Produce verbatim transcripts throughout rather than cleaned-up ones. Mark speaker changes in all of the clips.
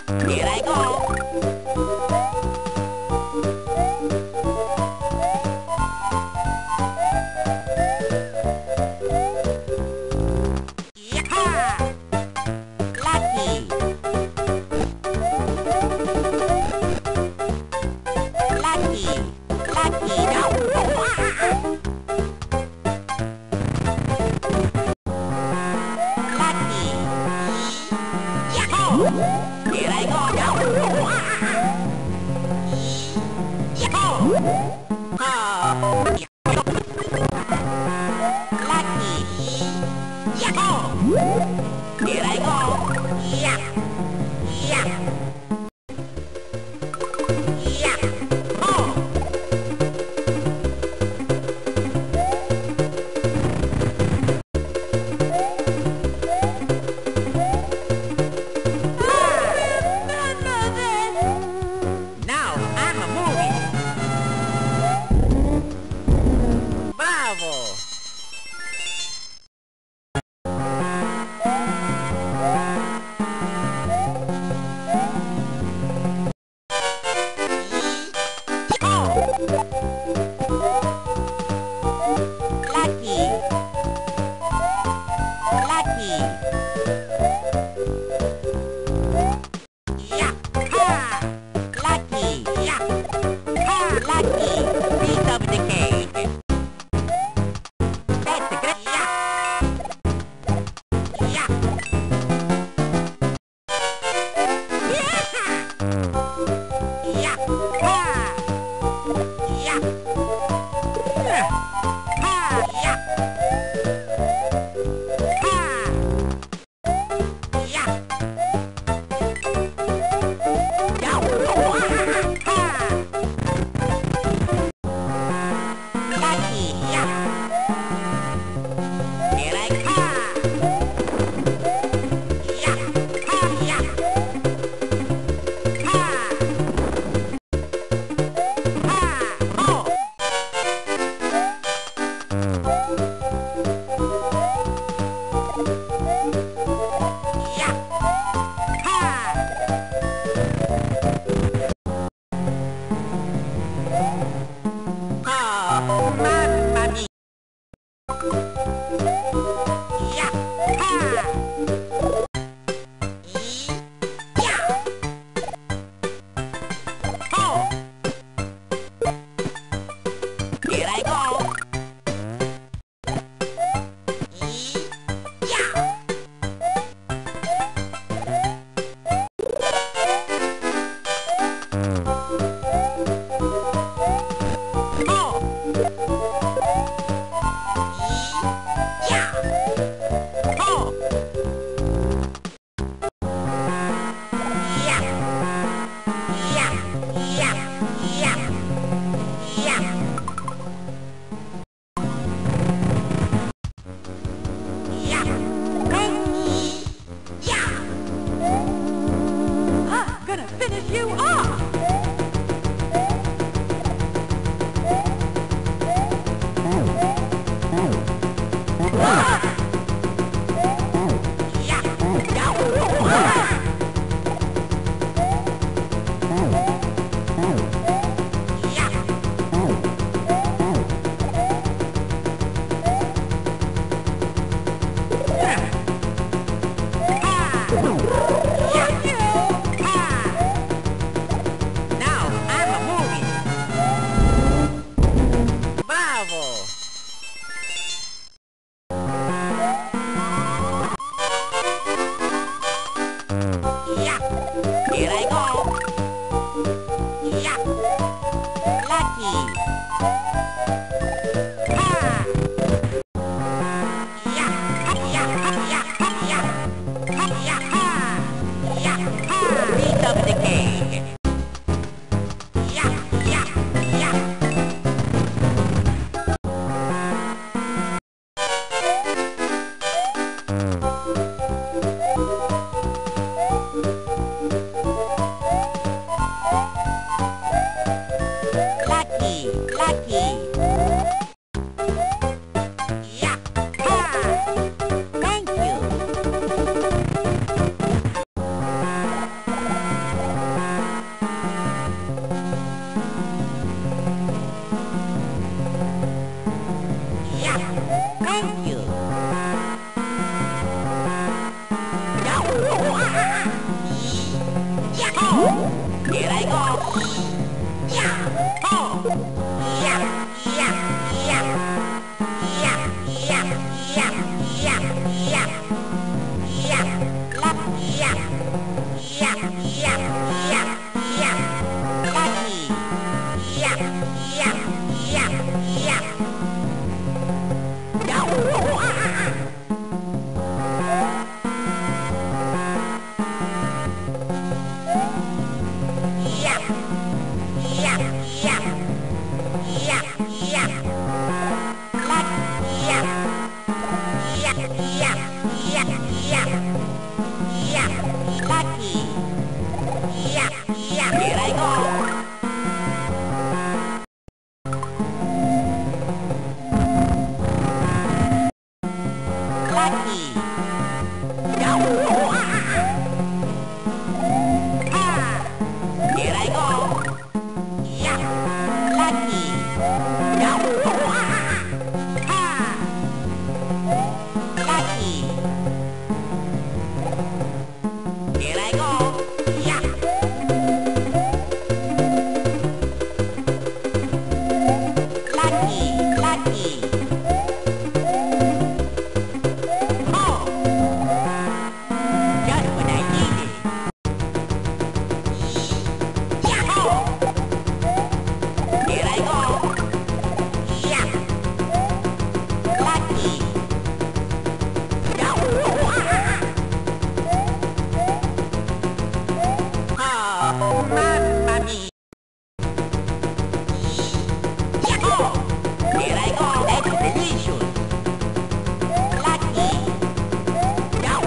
Speaker 1: Here I go. Yaha! Lucky. Lucky. Lucky. No. Lucky. Yahoo! Here I go. Yahoo! Oh. Lucky. Yahoo! Here I go. Yeah. Yeah. Yeah. Oh. Now I'm a movie. Bravo. Here I go. Yeah. Lucky, lucky. Oh. Just what I needed. Yeah. Oh. Here I go. Yeah. Lucky. Yeah. Oh, mamma mia. Oh, here I go. That's delicious. Lucky. Yeah.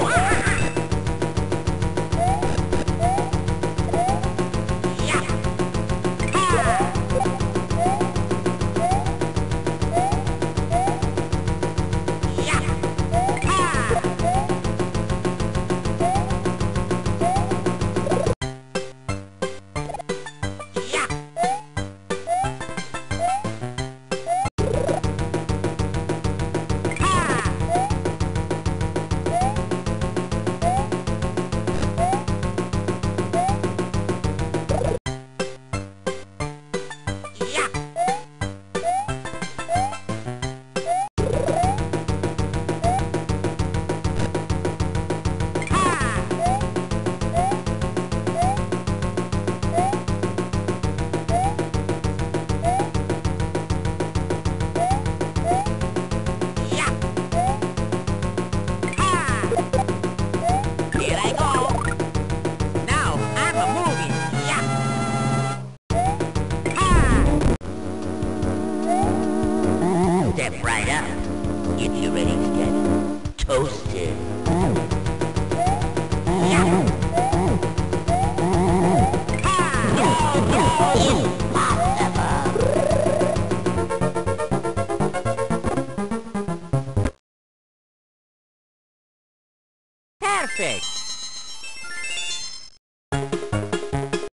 Speaker 1: Yeah. Ah. Yeah. Ah. Yeah. Ah. Yeah. Ah. Yeah. Ah. Here I go. Now I'm a moving. Yeah. Ah. Step right up. Get you ready to get toasted. Yeah. Ah. Go, go.